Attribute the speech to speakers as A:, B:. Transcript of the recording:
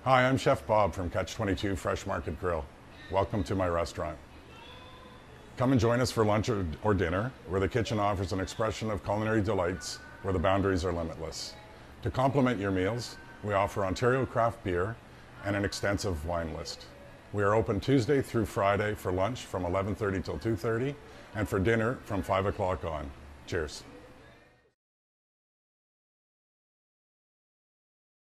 A: Hi, I'm Chef Bob from Catch 22 Fresh Market Grill. Welcome to my restaurant. Come and join us for lunch or dinner, where the kitchen offers an expression of culinary delights where the boundaries are limitless. To complement your meals, we offer Ontario craft beer and an extensive wine list. We are open Tuesday through Friday for lunch from 11:30 till 2:30 and for dinner from 5 o'clock on. Cheers.